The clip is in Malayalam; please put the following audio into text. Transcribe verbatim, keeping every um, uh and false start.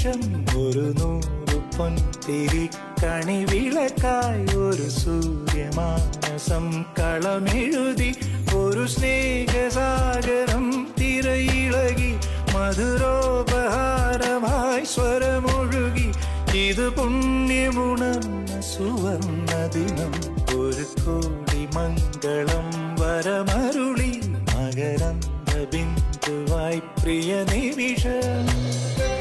നിമിഷം ഒരു നൂറ് പൊൻതിരിക്കണി വിളക്കായി ഒരു സൂര്യമാനസം കളമെഴുതി ഒരു സ്നേഹസാഗരം തിരയിളകി മധുരോപഹാരമായി സ്വരമൊഴുകി ഇത് പുണ്യമുണർന്ന സുവർണ ദിനം ഒരു കോടി മംഗളം വരമരുളി മകരന്ദ ബിന്ദുവായി പ്രിയ നിമിഷം